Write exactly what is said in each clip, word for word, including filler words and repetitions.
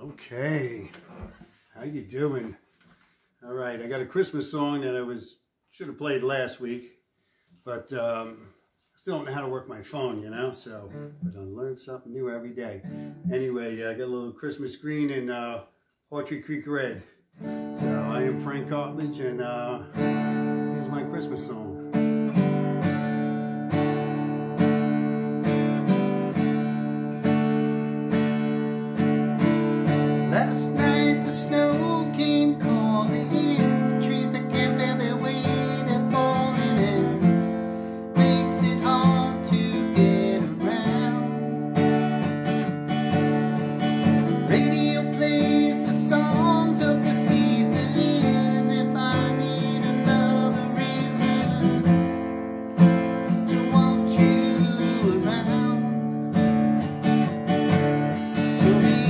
Okay, how you doing? All right, I got a Christmas song that I was should have played last week, but um, I still don't know how to work my phone, you know. So, but I learn something new every day. Anyway, I got a little Christmas green and uh, Hawtree Creek red. So I am Frank Cartledge, and uh, here's my Christmas song. Last night the snow came calling in, the trees that can't bear their weight and falling in, makes it hard to get around. Radio plays the songs of the season as if I need another reason to want you around. To me,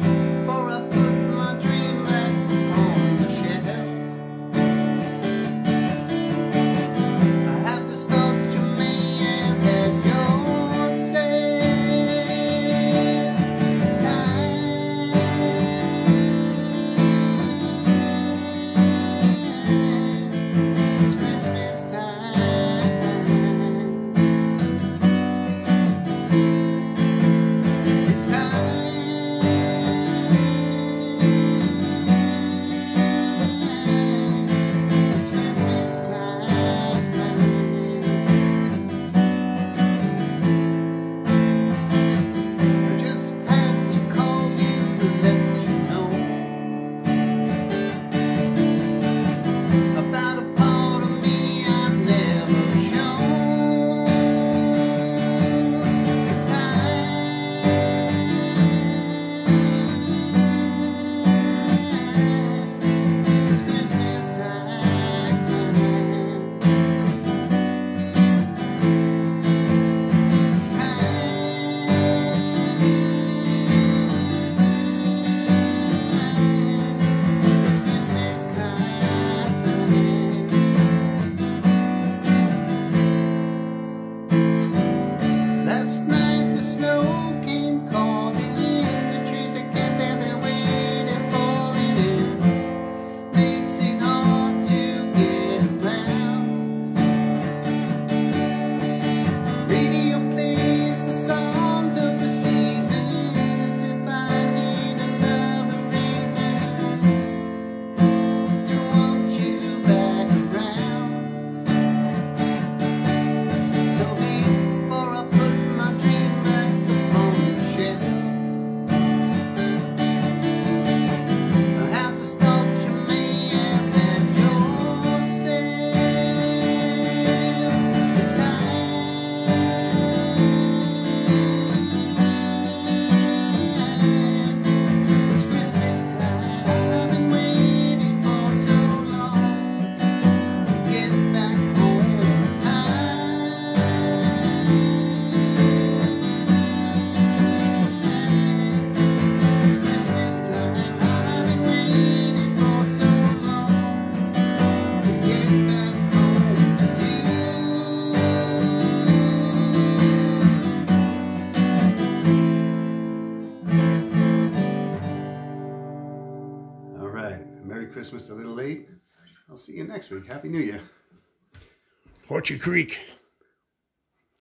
Merry Christmas a little late. I'll see you next week. Happy New Year. Hawtree Creek.